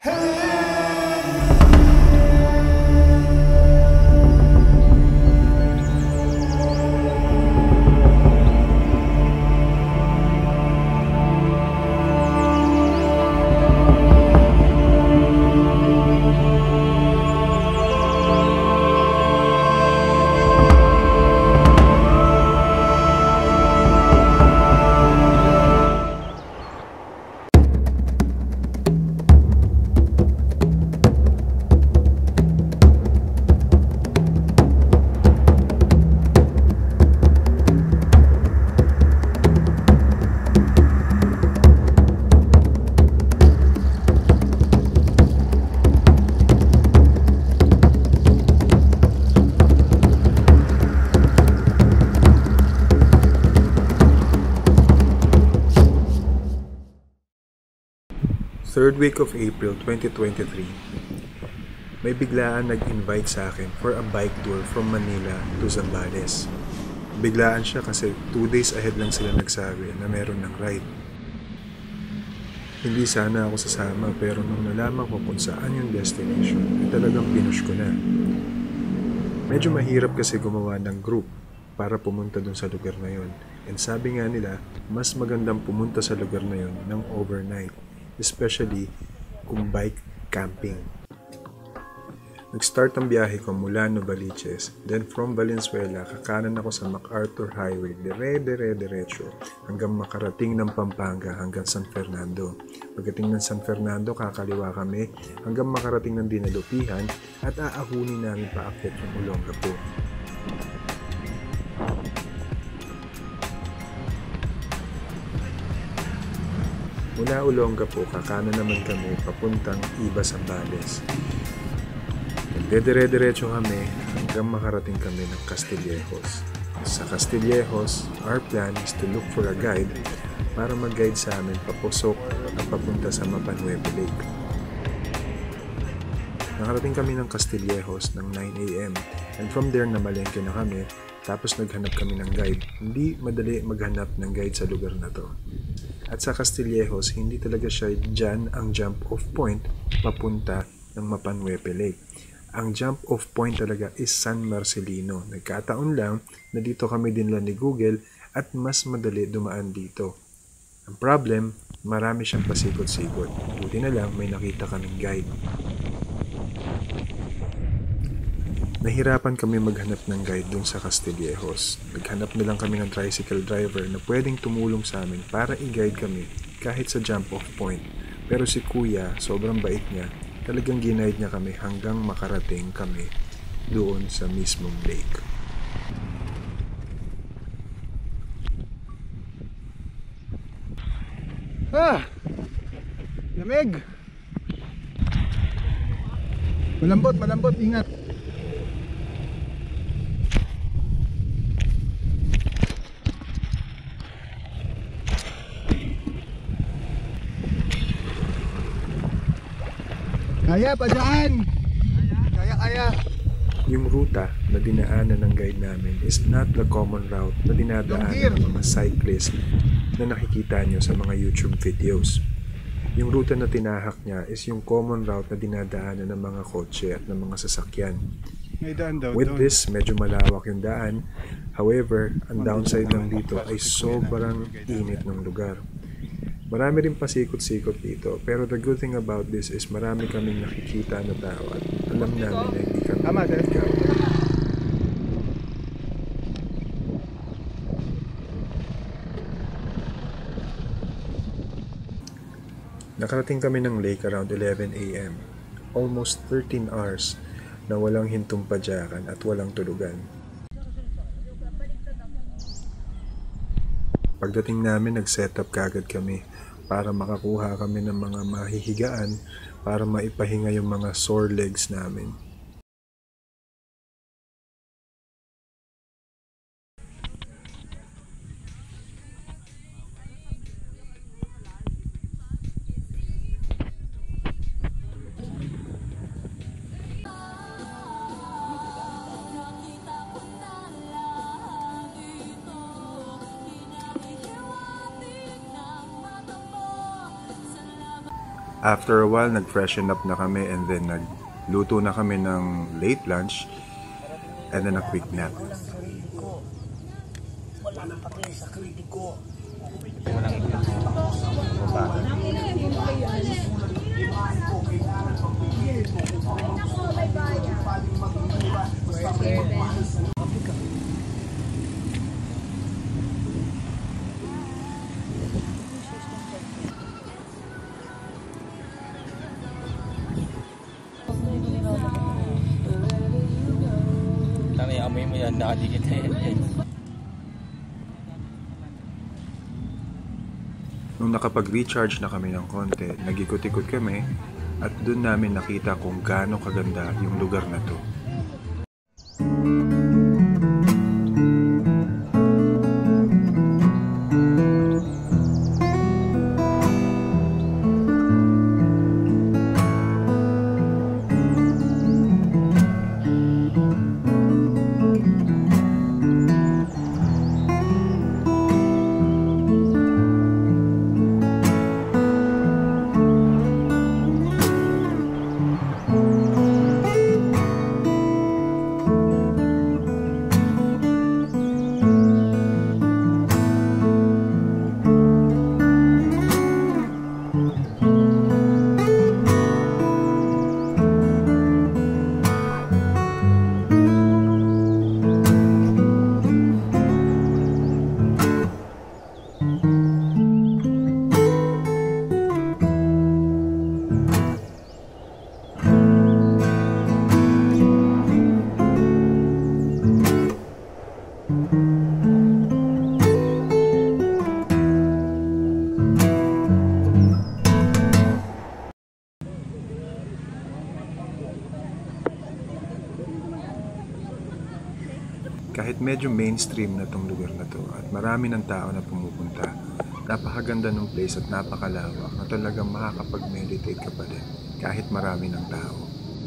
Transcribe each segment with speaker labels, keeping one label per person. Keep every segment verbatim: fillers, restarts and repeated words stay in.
Speaker 1: Third week of April twenty twenty-three, may biglaan nag-invite sa akin for a bike tour from Manila to Zambales. Biglaan siya kasi two days ahead lang sila nagsabi na meron ng ride. Hindi sana ako sasama pero nung nalaman ko kung saan yung destination, ay talagang pinush ko na. Medyo mahirap kasi gumawa ng group para pumunta dun sa lugar na yun. And sabi nga nila, mas magandang pumunta sa lugar na yun ng overnight. Especially kung bike camping. Nag-start ang biyahe ko mula Novaliches, then from Valenzuela, kakanan ako sa MacArthur Highway, dire-dire-diretso hanggang makarating ng Pampanga hanggang San Fernando. Pagdating ng San Fernando, kakaliwa kami hanggang makarating ng Dinalupihan at aahunin namin paakyat yung Olongapo. Mula Olongapo, kakanan naman kami papuntang Iba Zambales. Nagdedire-diretso kami hanggang makarating kami ng Castillejos. Sa Castillejos, our plan is to look for a guide para mag-guide sa amin papusok at papunta sa Mapanuepe Lake. Nakarating kami ng Castillejos ng nine a m and from there namalengke na kami tapos naghanap kami ng guide. Hindi madali maghanap ng guide sa lugar na to. At sa Castillejos, hindi talaga siya dyan ang jump-off point papunta ng Mapanuepe Lake. Ang jump-off point talaga is San Marcelino. Nagkataon lang na dito kami dinla ni Google at mas madali dumaan dito. Ang problem, marami siyang pasikot-sikot. Buti na lang may nakita kaming guide. Nahirapan kami maghanap ng guide dun sa Castillejos. Naghanap na lang kami ng tricycle driver na pwedeng tumulong sa amin para i-guide kami kahit sa jump-off point. Pero si Kuya, sobrang bait niya, talagang ginaid niya kami hanggang makarating kami doon sa mismong lake.
Speaker 2: Ah! Lamig! Malambot, malambot, ingat! Kaya pa dyan! Kaya, kaya!
Speaker 1: Yung ruta na dinaanan ng guide namin is not the common route na dinadaanan ng mga cyclists na nakikita nyo sa mga YouTube videos. Yung ruta na tinahak niya is yung common route na dinadaanan ng mga kotse at ng mga sasakyan.
Speaker 2: May daan daw,
Speaker 1: With
Speaker 2: doon.
Speaker 1: this, medyo malawak yung daan. However, ang downside lang dito ay sobrang init ng lugar. Marami rin pasikot-sikot dito, pero the good thing about this is marami kaming nakikita na tao at alam namin na hindi kami nagagawa. Nakarating kami ng lake around eleven a m Almost thirteen hours na walang hintong padyakan at walang tulugan. Pagdating namin, nag-set up kagad kami para makakuha kami ng mga mahihigaan para maipahinga yung mga sore legs namin. After a while, nag-freshen up na kami and then nagluto na kami ng late lunch and then a quick nap.
Speaker 3: Tanay amoy mo yan, nakadikit na yan.
Speaker 1: Nung nakapag-recharge na kami ng konti, nag-ikot-ikot kami at doon namin nakita kung gaano kaganda yung lugar na to. Kahit medyo mainstream na tong lugar na to at marami ng tao na pumupunta, napakaganda ng place at napakalawak na talagang makakapag-meditate ka pa din kahit marami ng tao.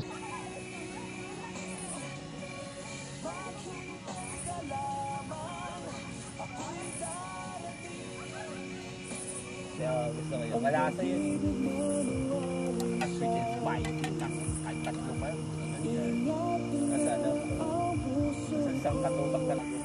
Speaker 3: Malasa yun. Which is fine. Kahit tatlo pa yun. Kasi ano, isang katutak na lang.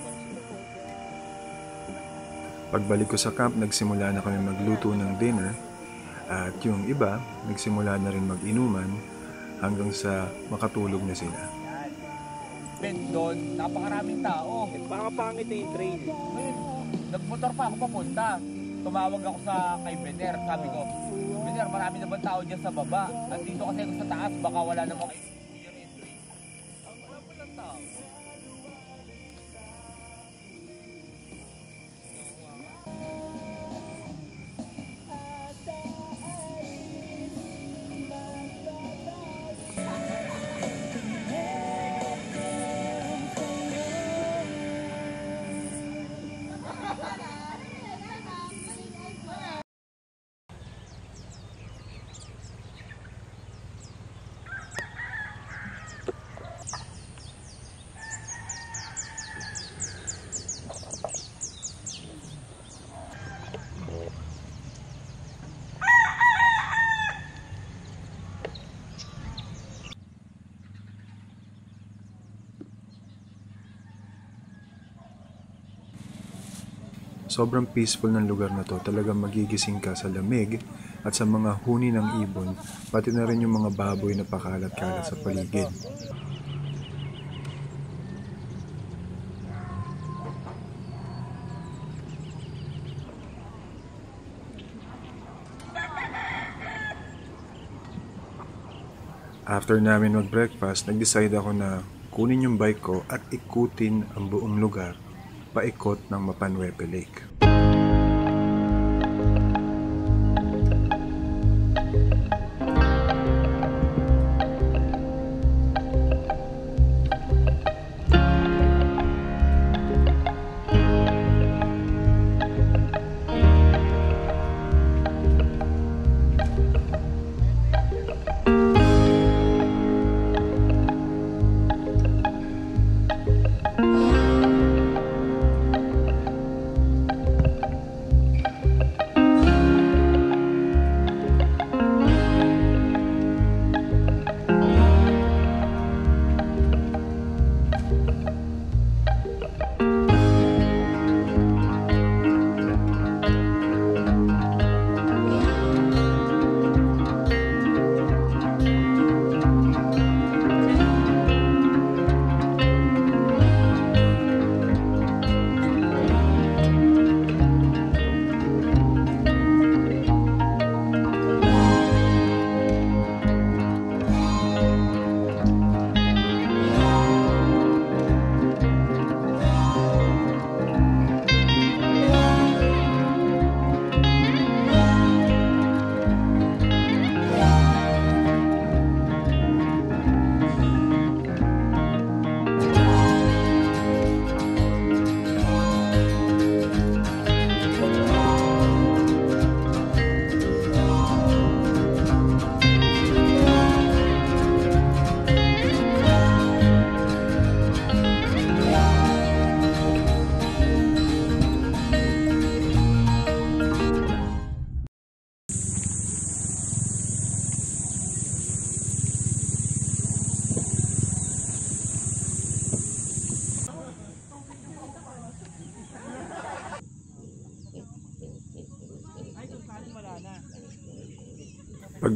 Speaker 1: Pagbalik ko sa camp, nagsimula na kami magluto ng dinner at yung iba, nagsimula na rin mag-inuman hanggang sa makatulog na sila.
Speaker 3: Ben, doon, napakaraming tao. Baka pangit na yung trail. Nagmotor pa ako papunta. Tumawag ako sa kay Bener. Sabi ko, Bener, marami na ba tao dyan sa baba? Nandito kasi ako sa taas, baka wala namang clear entry. Wala pa lang tao.
Speaker 1: Sobrang peaceful ng lugar na to, talagang magigising ka sa lamig at sa mga huni ng ibon, pati na rin yung mga baboy na pakalat-kalat sa paligid. After namin mag-breakfast, nag-decide ako na kunin yung bike ko at ikutin ang buong lugar paikot ng Mapanuepe Lake.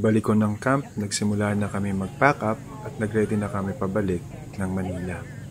Speaker 1: Pagbalik ko ng camp, nagsimula na kami mag-pack up at nag-ready na kami pabalik ng Manila.